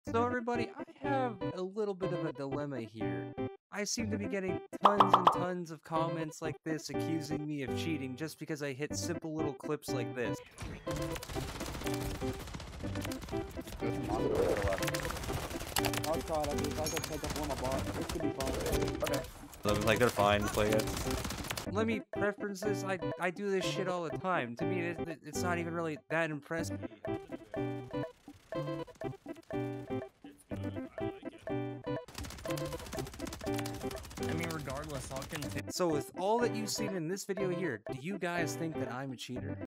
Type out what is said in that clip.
So everybody, I have a little bit of a dilemma here. I seem to be getting tons and tons of comments like this accusing me of cheating just because I hit simple little clips like this. Like they're fine, play it. Let me preference this, I do this shit all the time. To me, it's not even really that impressive. I mean, regardless, I'll continue. So with all that you've seen in this video here, do you guys think that I'm a cheater?